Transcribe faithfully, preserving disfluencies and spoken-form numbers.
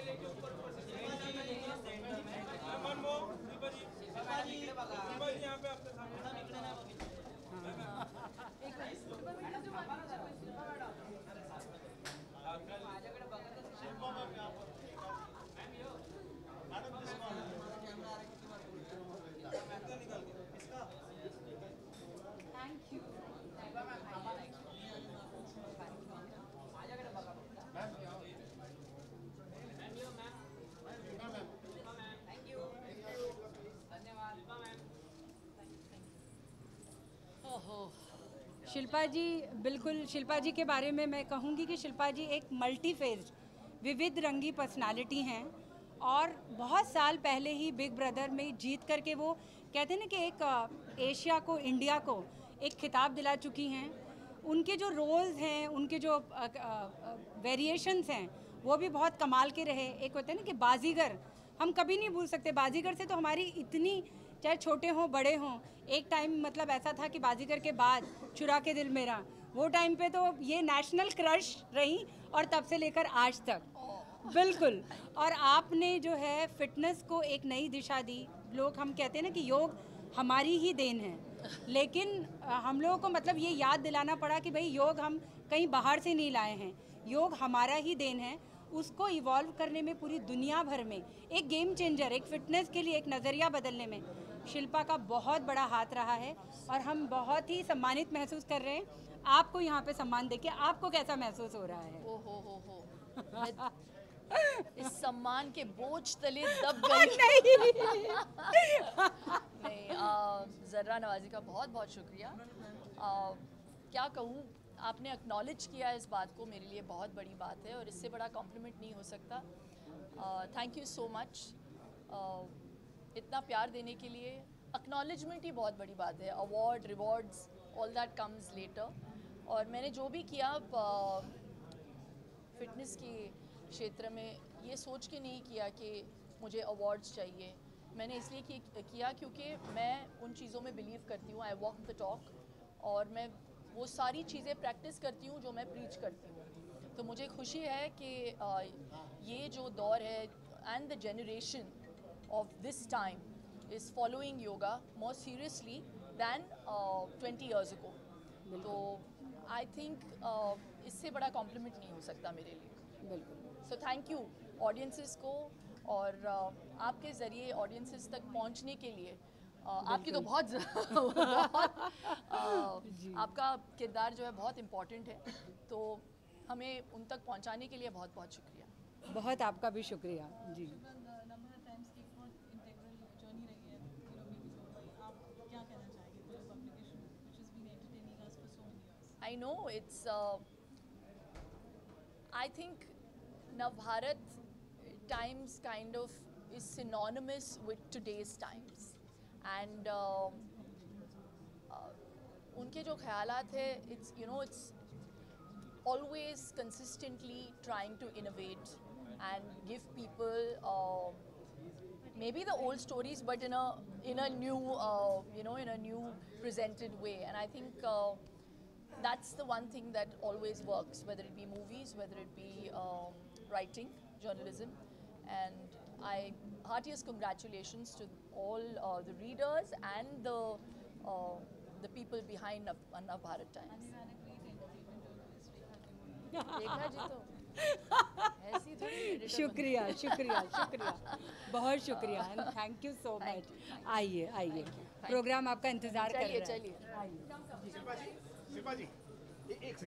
शिल्पा जी, बिल्कुल शिल्पा जी के बारे में मैं कहूँगी कि शिल्पा जी एक मल्टी फेज विविध रंगी पर्सनालिटी हैं और बहुत साल पहले ही बिग ब्रदर में जीत करके वो कहते हैं ना कि एक एशिया को, इंडिया को एक खिताब दिला चुकी हैं। उनके जो रोल्स हैं, उनके जो वेरिएशंस हैं वो भी बहुत कमाल के रहे। एक होता है ना कि बाजीगर, हम कभी नहीं भूल सकते बाजीगर से, तो हमारी इतनी, चाहे छोटे हों बड़े हों, एक टाइम मतलब ऐसा था कि बाजीगर के बाद चुरा के दिल मेरा, वो टाइम पे तो ये नेशनल क्रश रही और तब से लेकर आज तक बिल्कुल। और आपने जो है फिटनेस को एक नई दिशा दी। लोग, हम कहते हैं ना कि योग हमारी ही देन है, लेकिन हम लोगों को मतलब ये याद दिलाना पड़ा कि भाई योग हम कहीं बाहर से नहीं लाए हैं, योग हमारा ही देन है। उसको इवॉल्व करने में पूरी दुनिया भर में एक गेम चेंजर, एक फिटनेस के लिए एक नज़रिया बदलने में शिल्पा का बहुत बड़ा हाथ रहा है और हम बहुत ही सम्मानित महसूस कर रहे हैं। आपको यहाँ पे सम्मान देके आपको कैसा महसूस हो रहा है? ओ हो हो हो इस सम्मान के बोझ तले दब गई। नहीं नहीं, ज़र्रा नवाज़ी का बहुत बहुत शुक्रिया। आ, क्या कहूँ, आपने एक्नॉलेज किया इस बात को, मेरे लिए बहुत बड़ी बात है और इससे बड़ा कॉम्प्लीमेंट नहीं हो सकता। थैंक यू सो मच इतना प्यार देने के लिए। एक्नॉलेजमेंट ही बहुत बड़ी बात है। Award, rewards, all that comes later. और मैंने जो भी किया फिटनेस के क्षेत्र में, ये सोच के नहीं किया कि मुझे अवार्ड्स चाहिए। मैंने इसलिए कि, किया क्योंकि मैं उन चीज़ों में बिलीव करती हूँ। आई वॉक द टॉक, और मैं वो सारी चीज़ें प्रैक्टिस करती हूँ जो मैं प्रीच करती हूँ। तो मुझे खुशी है कि आ, ये जो दौर है and the generation of this time is following yoga more seriously than uh, twenty years ago. तो I think uh, इससे बड़ा compliment नहीं हो सकता मेरे लिए। बिल्कुल। So thank you audiences को, और uh, आपके ज़रिए audiences तक पहुंचने के लिए uh, आपकी तो बहुत बहुत uh, आपका किरदार जो है बहुत important है, तो हमें उन तक पहुंचाने के लिए बहुत बहुत शुक्रिया। बहुत आपका भी शुक्रिया जी। I know it's, uh, I think Navbharat times kind of is synonymous with today's times. And uh, uh, उनके जो ख्यालात है, it's, you know, it's always consistently trying to innovate and give people uh, maybe the old stories, but in a in a new, uh, you know, in a new presented way. And I think uh, that's the one thing that always works, whether it be movies, whether it be um, writing, journalism. And I heartiest congratulations to all uh, the readers and the uh, the people behind Navbharat Times. देखा जी तो ऐसी थोड़ी। शुक्रिया शुक्रिया शुक्रिया, बहुत शुक्रिया and thank you so much. आइए आइए, प्रोग्राम आपका इंतजार कर रहा है। चलिए चलिए। शिल्पा जी, शिल्पा जी, एक